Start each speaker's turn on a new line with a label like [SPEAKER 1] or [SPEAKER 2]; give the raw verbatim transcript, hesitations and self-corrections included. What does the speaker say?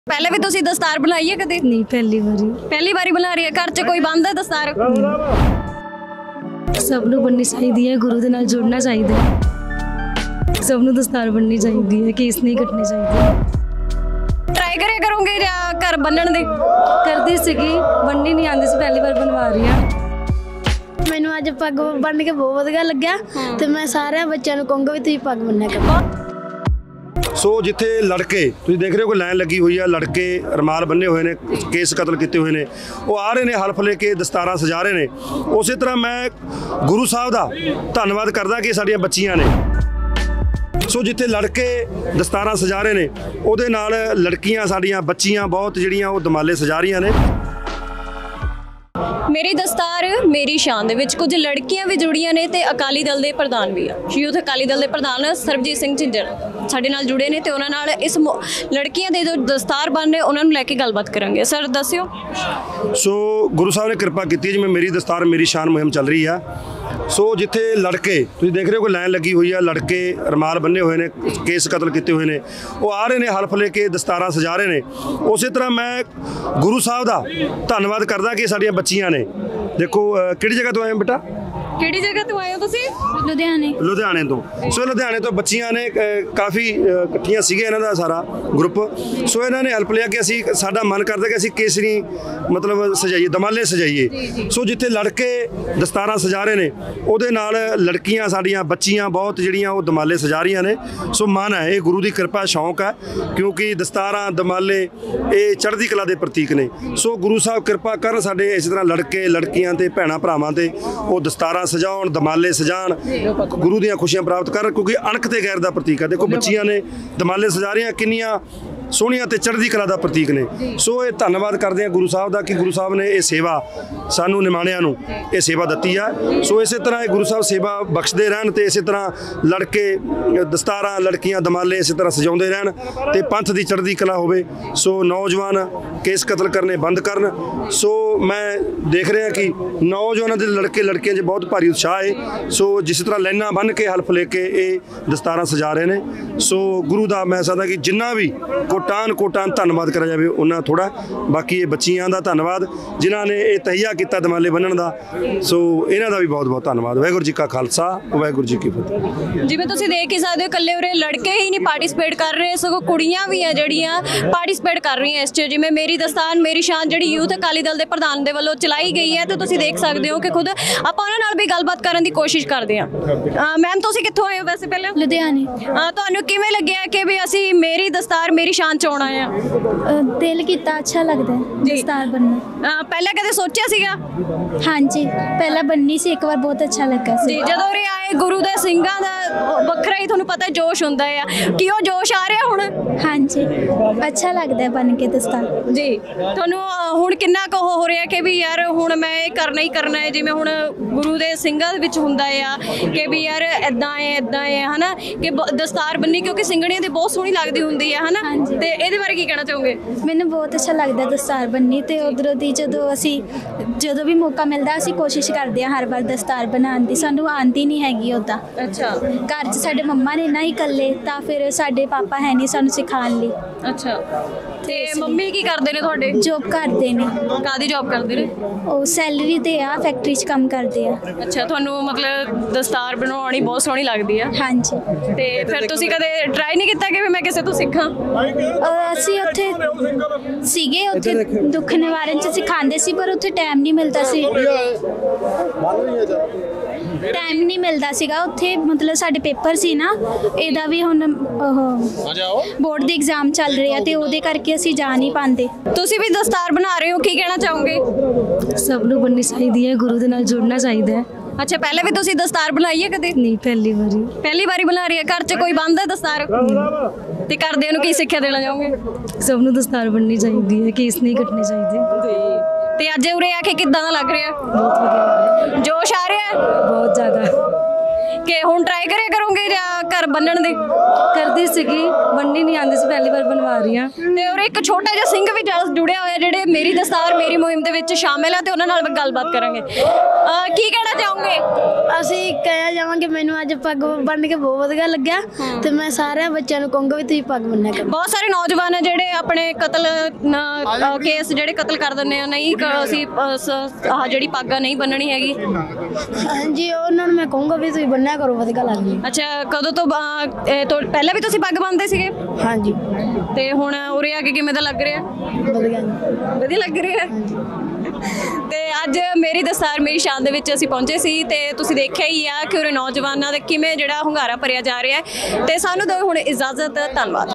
[SPEAKER 1] पहले भी तुसी दस्तार बनाई है कदे?
[SPEAKER 2] नहीं, पहली बारी
[SPEAKER 1] पहली बारी बना रही है। घर च कोई बंद है दस्तार?
[SPEAKER 2] सब नूं बननी चाहिदी है, गुरु दे नाल जुड़ना चाहिदा है। सब नूं दस्तार बननी चाहिदी है, केस नहीं कटने चाहिए।
[SPEAKER 1] ट्राई करे करोगे या घर बनन दे?
[SPEAKER 2] करदी सीगी, बननी नहीं आंदी सी, पहली बार बनवा रही हां।
[SPEAKER 3] ਮੈਨੂੰ ਅੱਜ ਪੱਗ ਬੰਨ ਕੇ ਬਹੁਤ ਵਧੀਆ ਲੱਗਿਆ ਤੇ ਮੈਂ ਸਾਰਿਆਂ ਬੱਚਿਆਂ ਨੂੰ ਕਹੂੰਗਾ ਵੀ ਤੁਸੀਂ ਪੱਗ ਬੰਨਿਆ ਕਰੋ।
[SPEAKER 4] ਸੋ ਜਿੱਥੇ ਲੜਕੇ ਤੁਸੀਂ ਦੇਖ ਰਹੇ ਹੋ ਕਿ ਲਾਈਨ ਲੱਗੀ ਹੋਈ ਆ, ਲੜਕੇ ਰਮਾਲ ਬੰਨੇ ਹੋਏ ਨੇ, ਕੇਸ ਕਤਲ ਕੀਤੇ ਹੋਏ ਨੇ, ਉਹ ਆ ਰਹੇ ਨੇ ਹਲਫ ਲੈ ਕੇ, ਦਸਤਾਰਾਂ ਸਜਾ ਰਹੇ ਨੇ। ਉਸੇ ਤਰ੍ਹਾਂ ਮੈਂ ਗੁਰੂ ਸਾਹਿਬ ਦਾ ਧੰਨਵਾਦ ਕਰਦਾ ਕਿ ਸਾਡੀਆਂ ਬੱਚੀਆਂ ਨੇ। ਸੋ ਜਿੱਥੇ ਲੜਕੇ ਦਸਤਾਰਾਂ ਸਜਾ ਰਹੇ ਨੇ, ਉਹਦੇ ਨਾਲ ਲੜਕੀਆਂ ਸਾਡੀਆਂ ਬੱਚੀਆਂ ਬਹੁਤ ਜਿਹੜੀਆਂ ਉਹ ਦਮਾਲੇ ਸਜਾ ਰਹੀਆਂ ਨੇ।
[SPEAKER 1] मेरी दस्तार मेरी शान दे विच कुछ लड़कियां भी जुड़ियां ने ते अकाली दल दे प्रधान भी आ। यूथ अकाली दल दे प्रधान सरबजीत सिंह झिंजर साडे नाल जुड़े ने ते उन्हां नाल इस लड़कियां दे जो दस्तार बनने उन्हां नूं लैके गलबात करांगे। सर दस्सिओ।
[SPEAKER 4] सो गुरु साहब ने कृपा की जिवें मेरी दस्तार मेरी शान मुहिम चल रही है। सो जिथे लड़के तुसीं देख रहे हो कि लाइन लगी हुई है, लड़के रमाल बन्ने हुए ने, केस कतल किए हुए ने, वो आ रहे ने हलफ लेके दस्तारां सजा रहे ने। उस तरह मैं गुरु साहब का धन्नवाद करदा कि साडियां बच्चियां ने। देखो किहड़ी जगह तो आए हो बेटा?
[SPEAKER 1] ਕਿਹੜੀ ਜਗ੍ਹਾ ਤੋਂ ਆਏ ਹੋ ਤੁਸੀਂ?
[SPEAKER 3] ਲੁਧਿਆਣੇ
[SPEAKER 4] ਲੁਧਿਆਣੇ ਤੋਂ। ਸੋ ਲੁਧਿਆਣੇ ਤੋਂ ਬੱਚੀਆਂ ਨੇ ਕਾਫੀ ਇਕੱਠੀਆਂ ਸੀਗੇ, ਇਹਨਾਂ ਦਾ ਸਾਰਾ ਗਰੁੱਪ। ਸੋ ਇਹਨਾਂ ਨੇ ਹੈਲਪ ਲਿਆ ਕਿ ਅਸੀਂ ਸਾਡਾ ਮਨ ਕਰਦਾ ਕਿ ਅਸੀਂ ਕੇਸਰੀ ਮਤਲਬ ਸਜਾਈਏ, ਦਮਾਲੇ ਸਜਾਈਏ। ਸੋ ਜਿੱਥੇ ਲੜਕੇ ਦਸਤਾਰਾਂ ਸਜਾ ਰਹੇ ਨੇ, ਉਹਦੇ ਨਾਲ ਲੜਕੀਆਂ ਸਾਡੀਆਂ ਬੱਚੀਆਂ ਬਹੁਤ ਜਿਹੜੀਆਂ ਉਹ ਦਮਾਲੇ ਸਜਾ ਰਹੀਆਂ ਨੇ। ਸੋ ਮਨ ਹੈ, ਇਹ ਗੁਰੂ ਦੀ ਕਿਰਪਾ, ਸ਼ੌਂਕ ਹੈ, ਕਿਉਂਕਿ ਦਸਤਾਰਾਂ ਦਮਾਲੇ ਇਹ ਚੜ੍ਹਦੀ ਕਲਾ ਦੇ ਪ੍ਰਤੀਕ ਨੇ। ਸੋ ਗੁਰੂ ਸਾਹਿਬ ਕਿਰਪਾ ਕਰਨ ਸਾਡੇ ਇਸ ਤਰ੍ਹਾਂ ਲੜਕੇ ਲੜਕੀਆਂ ਤੇ ਭੈਣਾਂ ਭਰਾਵਾਂ ਤੇ ਉਹ ਦਸਤਾਰਾਂ ਸਜਾਉਣ, ਦਮਾਲੇ ਸਜਾਣ, ਗੁਰੂ ਦੀਆਂ ਖੁਸ਼ੀਆਂ ਪ੍ਰਾਪਤ ਕਰਨ, ਕਿਉਂਕਿ ਅਣਖ ਤੇ ਗੈਰ ਦਾ ਪ੍ਰਤੀਕ ਹੈ। ਦੇਖੋ ਬੱਚੀਆਂ ਨੇ ਦਮਾਲੇ ਸਜਾ ਰਹੀਆਂ, ਕਿੰਨੀਆਂ ਸੋਹਣੀਆਂ ਤੇ ਚੜ੍ਹਦੀ ਕਲਾ ਦਾ ਪ੍ਰਤੀਕ ਨੇ। ਸੋ ਇਹ ਧੰਨਵਾਦ ਕਰਦੇ ਹਾਂ ਗੁਰੂ ਸਾਹਿਬ ਦਾ ਕਿ ਗੁਰੂ ਸਾਹਿਬ ਨੇ ਇਹ ਸੇਵਾ ਸਾਨੂੰ ਨਿਮਾਣਿਆਂ ਨੂੰ ਇਹ ਸੇਵਾ ਦਿੱਤੀ ਆ। ਸੋ ਇਸੇ ਤਰ੍ਹਾਂ ਇਹ ਗੁਰੂ ਸਾਹਿਬ ਸੇਵਾ ਬਖਸ਼ਦੇ ਰਹਿਣ ਤੇ ਇਸੇ ਤਰ੍ਹਾਂ ਲੜਕੇ ਦਸਤਾਰਾਂ, ਲੜਕੀਆਂ ਦਮਾਲੇ ਇਸੇ ਤਰ੍ਹਾਂ ਸਜਾਉਂਦੇ ਰਹਿਣ ਤੇ ਪੰਥ ਦੀ ਚੜ੍ਹਦੀ ਕਲਾ ਹੋਵੇ। ਸੋ ਨੌਜਵਾਨ ਕੇਸ ਕਤਲ ਕਰਨੇ ਬੰਦ ਕਰਨ। ਸੋ ਮੈਂ ਦੇਖ ਰਿਹਾ ਕਿ ਨੌਜਵਾਨਾਂ ਦੇ ਲੜਕੇ ਲੜਕੀਆਂ 'ਚ ਬਹੁਤ ਭਾਰੀ ਉਤਸ਼ਾਹ ਹੈ। ਸੋ ਜਿਸ ਤਰ੍ਹਾਂ ਲਾਈਨਾਂ ਬੰਨ੍ਹ ਕੇ ਹਲਫ ਲੈ ਕੇ ਇਹ ਦਸਤਾਰਾਂ ਸਜਾ ਰਹੇ ਨੇ। ਸੋ ਗੁਰੂ ਦਾ ਮੈਂ ਸਕਦਾ ਕਿ ਜਿੰਨਾ ਵੀ ਕੋਟਾਨ ਕੋਟਾਨ ਧੰਨਵਾਦ ਕਰਿਆ ਜਾਵੇ ਉਹਨਾਂ ਥੋੜ੍ਹਾ। ਬਾਕੀ ਇਹ ਬੱਚੀਆਂ ਦਾ ਧੰਨਵਾਦ ਜਿਨ੍ਹਾਂ ਨੇ ਇਹ ਤਹੀਆ ਕੀਤਾ ਦਮਾਲੇ ਬੰਨ੍ਹਣ ਦਾ। ਸੋ ਇਹਨਾਂ ਦਾ ਵੀ ਬਹੁਤ ਬਹੁਤ ਧੰਨਵਾਦ। ਵਾਹਿਗੁਰੂ ਜੀ ਕਾ ਖਾਲਸਾ, ਵਾਹਿਗੁਰੂ ਜੀ ਕੀ ਫਤਿਹ।
[SPEAKER 1] ਜਿਵੇਂ ਤੁਸੀਂ ਦੇਖ ਹੀ ਸਕਦੇ ਹੋ, ਇਕੱਲੇ ਉਰੇ ਲੜਕੇ ਹੀ ਨਹੀਂ ਪਾਰਟਿਸਿਪੇਟ ਕਰ ਰਹੇ, ਸਗੋਂ ਕੁੜੀਆਂ ਵੀ ਆ ਜਿਹੜੀਆਂ ਪਾਰਟਿਸਿਪੇਟ ਕਰ ਰਹੀਆਂ ਇਸ 'ਚ। ਜਿਵੇਂ ਮੇਰੀ ਦਸਤਾਰ ਮੇਰੀ ਸ਼ਾਨ ਜਿਹੜੀ ਯੂਥ ਅਕਾਲੀ ਦਲ ਦੇ ਪ੍ਰਧਾਨ ਦੇ ਵੱਲੋਂ ਚਲਾਈ ਗਈ ਹੈ, ਤੇ ਤੁਸੀਂ ਦੇਖ ਸਕਦੇ ਹੋ ਕਿ ਖੁਦ ਆਪਾਂ ਉਹਨਾਂ ਨਾਲ ਵੀ ਗੱਲਬਾਤ ਕਰਨ ਦੀ ਕੋਸ਼ਿਸ਼ ਕਰਦੇ ਹਾਂ। ਮੈਮ ਤੁਸੀਂ ਕਿੱਥੋਂ ਆਏ ਹੋ ਵੈਸੇ? ਪਹਿਲਾਂ
[SPEAKER 3] ਲੁਧਿਆਣੇ।
[SPEAKER 1] ਤੁਹਾਨੂੰ ਕਿਵੇਂ ਲੱਗਿਆ ਕਿ ਵੀ ਅਸੀਂ ਮੇਰੀ ਦਸਤਾਰ ਮੇਰੀ ਸ਼ਾਨ 'ਚ ਆਉਣਾ ਆ?
[SPEAKER 3] ਦਿਲ ਕੀਤਾ, ਅੱਛਾ ਲੱਗਦਾ ਦਸਤਾਰ ਬੰਨਣਾ।
[SPEAKER 1] ਪਹਿਲਾਂ ਕਦੇ ਸੋਚਿਆ ਸੀਗਾ?
[SPEAKER 3] ਹਾਂਜੀ, ਪਹਿਲਾਂ ਬੰਨੀ ਸੀ ਇੱਕ ਵਾਰ, ਬਹੁਤ ਅੱਛਾ ਲੱਗਾ ਸੀ।
[SPEAKER 1] ਜਦੋਂ ਉਰੇ ਆਏ ਗੁਰੂ ਦੇ ਸਿੰਘਾਂ ਦਾ ਵੱਖਰਾ ਹੀ ਤੁਹਾਨੂੰ ਪਤਾ ਜੋਸ਼ ਹੁੰਦਾ ਆ, ਕਿ ਉਹ ਜੋਸ਼ ਆ ਰਿਹਾ ਹੁਣ?
[SPEAKER 3] ਹਾਂਜੀ, ਅੱਛਾ ਲੱਗਦਾ ਬਣ ਕੇ ਦਸਤਾਰ।
[SPEAKER 1] ਜੀ ਤੁਹਾਨੂੰ ਹੁਣ ਕਿੰਨਾ ਕੁ ਹੋ ਰਿਹਾ ਕਿ ਵੀ ਯਾਰ ਹੁਣ ਮੈਂ ਇਹ ਕਰਨਾ ਹੀ ਕਰਨਾ ਹੈ? ਜਿਵੇਂ ਹੁਣ ਗੁਰੂ ਦੇ ਸਿੰਘਾਂ ਦੇ ਵਿੱਚ ਹੁੰਦਾ ਆ ਕਿ ਵੀ ਯਾਰ ਇੱਦਾਂ ਹੈ ਇੱਦਾਂ ਹੈ ਹੈ ਨਾ, ਕਿ ਦਸਤਾਰ ਬੰਨੀ, ਕਿਉਂਕਿ ਸਿੰਘਣੀਆਂ ਦੀ ਬਹੁਤ ਸੋਹਣੀ ਲੱਗਦੀ ਹੁੰਦੀ ਹੈ ਹੈ ਨਾ। ਤੇ ਇਹਦੇ ਬਾਰੇ ਕੀ ਕਹਿਣਾ ਚਾਹੋਗੇ?
[SPEAKER 3] ਮੈਨੂੰ ਬਹੁਤ ਅੱਛਾ ਲੱਗਦਾ ਦਸਤਾਰ ਬੰਨੀ। ਤੇ ਉਧਰੋਂ ਦੀ ਜਦੋਂ ਅਸੀਂ ਜਦੋਂ ਵੀ ਮੌਕਾ ਮਿਲਦਾ ਅਸੀਂ ਕੋਸ਼ਿਸ਼ ਕਰਦੇ ਹਾਂ ਹਰ ਵਾਰ ਦਸਤਾਰ ਬਣਾਉਣ ਦੀ। ਸਾਨੂੰ ਆਉਂਦੀ ਨਹੀਂ ਹੈਗੀ ਉੱਦਾਂ।
[SPEAKER 1] ਅੱਛਾ।
[SPEAKER 3] ਘਰ 'ਚ ਸਾਡੇ ਮੰਮਾ ਨੇ ਨਾ ਹੀ ਇਕੱਲੇ, ਤਾਂ ਫਿਰ ਸਾਡੇ ਪਾਪਾ ਹੈ ਨਹੀਂ ਸਾਨੂੰ ਸਿਖਾਉਣ ਲਈ।
[SPEAKER 1] ਅੱਛਾ। ਤੇ ਮੰਮੀ ਕੀ ਕਰਦੇ ਨੇ ਤੁਹਾਡੇ? ਜੋਬ
[SPEAKER 3] ਕਰਦੇ ਨੇ।
[SPEAKER 1] ਕਾਹਦੀ ਜੋਬ ਕਰਦੇ ਨੇ?
[SPEAKER 3] ਉਹ ਸੈਲਰੀ ਤੇ ਆ, ਫੈਕਟਰੀ 'ਚ ਕੰਮ ਕਰਦੇ ਆ।
[SPEAKER 1] ਅੱਛਾ। ਤੁਹਾਨੂੰ ਮਤਲਬ ਦਸਤਾਰ ਬਣਾਉਣੀ ਬਹੁਤ ਸੋਹਣੀ ਲੱਗਦੀ ਆ?
[SPEAKER 3] ਹਾਂਜੀ।
[SPEAKER 1] ਤੇ ਫਿਰ ਤੁਸੀਂ ਕਦੇ ਟਰਾਈ ਨਹੀਂ ਕੀਤਾ ਕਿ ਵੀ ਮੈਂ ਕਿਸੇ ਤੋਂ ਸਿੱਖਾਂ?
[SPEAKER 3] ਅਸੀਂ ਉੱਥੇ ਸੀਗੇ, ਉੱਥੇ ਦੁੱਖ ਨਿਵਾਰਨ 'ਚ ਸਿਖਾਉਂਦੇ ਸੀ, ਪਰ ਉੱਥੇ ਟਾਈਮ ਨਹੀਂ ਮਿਲਦਾ ਸੀ। ਟਾਈਮ ਨਹੀਂ ਮਿਲਦਾ ਸੀਗਾ ਉੱਥੇ। ਮਤਲਬ ਸਾਡੇ ਪੇਪਰ ਸੀ ਨਾ, ਇਹਦਾ ਵੀ ਹੁਣ ਉਹ ਬੋਰਡ ਦੇ ਐਗਜ਼ਾਮ ਚੱਲ ਰਹੇ ਆ, ਤੇ ਉਹਦੇ ਕਰਕੇ ਅਸੀਂ ਜਾ ਨਹੀਂ ਪਾਉਂਦੇ।
[SPEAKER 1] ਤੁਸੀਂ ਵੀ ਦਸਤਾਰ ਬਣਾ ਰਹੇ ਹੋ, ਕੀ ਕਹਿਣਾ ਚਾਹੋਗੇ?
[SPEAKER 2] ਸਭ ਨੂੰ ਬਣਨੀ ਚਾਹੀਦੀ ਹੈ, ਗੁਰੂ ਦੇ ਨਾਲ ਜੁੜਨਾ ਚਾਹੀਦਾ ਹੈ।
[SPEAKER 1] ਅੱਛਾ। ਪਹਿਲੇ ਵੀ ਤੁਸੀਂ ਦਸਤਾਰ ਬਣਾਈ ਹੈ ਕਦੇ?
[SPEAKER 2] ਨਹੀਂ, ਪਹਿਲੀ ਵਾਰੀ
[SPEAKER 1] ਪਹਿਲੀ ਵਾਰੀ ਬਣਾ ਰਹੀ ਹੈ। ਘਰ 'ਚ ਕੋਈ ਬੰਦ ਹੈ ਦਸਤਾਰ? ਤੇ ਘਰਦਿਆਂ ਨੂੰ ਕੀ ਸਿੱਖਿਆ ਦੇਣਾ ਚਾਹੋਗੇ?
[SPEAKER 2] ਸਭ ਨੂੰ ਦਸਤਾਰ ਬਣਨੀ ਚਾਹੀਦੀ ਹੈ, ਕੇਸ ਨਹੀਂ ਕੱਟਣੇ ਚਾਹੀਦੇ।
[SPEAKER 1] ਤੇ ਅੱਜ ਉਰੇ ਆ ਕੇ ਕਿੱਦਾਂ ਦਾ ਲੱਗ ਰਿਹਾ?
[SPEAKER 2] ਬਹੁਤ ਵਧੀਆ ਲੱਗ ਰਿਹਾ।
[SPEAKER 1] ਜੋਸ਼ ਆ ਰਿਹਾ?
[SPEAKER 2] ਬਹੁਤ ਜ਼ਿਆਦਾ।
[SPEAKER 1] ਕਿ ਹੁਣ ਟਰਾਈ ਕਰਿਆ ਕਰੋਗੇ ਜਾਂ ਘਰ ਬੰਨਣ ਦੇ?
[SPEAKER 2] ਕਰਦੀ ਸੀਗੀ, ਬੰਨੀ ਨਹੀਂ ਆਉਂਦੀ ਸੀ, ਪਹਿਲੀ ਵਾਰ ਬਣਵਾ ਰਹੀ ਹਾਂ।
[SPEAKER 1] ਤੇ ਔਰ ਇੱਕ ਛੋਟਾ ਜਿਹਾ ਸਿੰਘ ਵੀ ਜਸ ਜੁੜਿਆ ਹੋਇਆ ਜਿਹੜੇ ਮੇਰੀ ਦਸਤਾਰ ਮੇਰੀ ਮੁਹਿੰਮ ਦੇ ਵਿੱਚ ਸ਼ਾਮਿਲ ਹੈ ਤੇ ਉਹਨਾਂ ਨਾਲ ਗੱਲਬਾਤ ਕਰਾਂਗੇ। ਅਹ ਕੀ ਕਹਿਣਾ ਚਾਹੋਗੇ?
[SPEAKER 5] ਅਸੀਂ ਕਹਿਆ ਜਾਵਾਂਗੇ ਮੈਨੂੰ ਅੱਜ ਪੱਗ ਬੰਨ੍ਹ ਕੇ ਬਹੁਤ ਵਧੀਆ ਲੱਗਿਆ ਤੇ ਮੈਂ ਸਾਰਿਆਂ ਬੱਚਿਆਂ ਨੂੰ ਕਹੂੰਗਾ ਵੀ ਤੁਸੀਂ ਪੱਗ ਬੰਨਿਆ ਕਰੋ।
[SPEAKER 1] ਬਹੁਤ ਸਾਰੇ ਨੌਜਵਾਨ ਆ ਜਿਹੜੇ ਆਪਣੇ ਕਤਲ ਕੇਸ ਜਿਹੜੇ ਕਤਲ ਕਰ ਦਿੰਦੇ ਆ, ਨਹੀਂ ਕ- ਅਸੀਂ ਅ, ਸ- ਆਹ ਜਿਹੜੀ ਪੱਗ ਆ ਨਹੀਂ ਬੰਨਣੀ ਹੈਗੀ।
[SPEAKER 5] ਹਾਂਜੀ ਉਹਨਾਂ ਨੂੰ ਮੈਂ ਕਹੂੰਗਾ ਵੀ ਤੁਸੀਂ ਬੰਨਿਆ ਕਰੋ, ਵਧੀਆ ਲੱਗਦੀ।
[SPEAKER 1] ਅੱਛਾ, ਕਦੋਂ ਤੋਂ ਅ, ਇਹ ਤੋਂ ਪਹਿਲਾਂ ਵੀ ਤੁਸੀਂ ਪੱਗ ਬੰਨਦੇ ਸੀਗੇ
[SPEAKER 5] ਹਾਂਜੀ
[SPEAKER 1] ਤੇ ਹੁਣ ਉਰੇ ਆ ਕੇ ਕਿਵੇਂ ਦਾ ਲੱਗ ਰਿਹਾ?
[SPEAKER 5] ਵਧੀਆ।
[SPEAKER 1] ਵਧੀਆ ਲੱਗ ਰਿਹਾ। ਤੇ ਅੱਜ ਮੇਰੀ ਦਸਤਾਰ ਮੇਰੀ ਸ਼ਾਨ ਦੇ ਵਿੱਚ ਅਸੀਂ ਪਹੁੰਚੇ ਸੀ ਤੇ ਤੁਸੀਂ ਦੇਖਿਆ ਹੀ ਆ ਕਿ ਉਰੇ ਨੌਜਵਾਨਾਂ ਦਾ ਕਿਵੇਂ ਜਿਹੜਾ ਹੁੰਗਾਰਾ ਭਰਿਆ ਜਾ ਰਿਹਾ ਹੈ। ਤੇ ਸਾਨੂੰ ਦਿਓ ਹੁਣ ਇਜਾਜ਼ਤ, ਧੰਨਵਾਦ।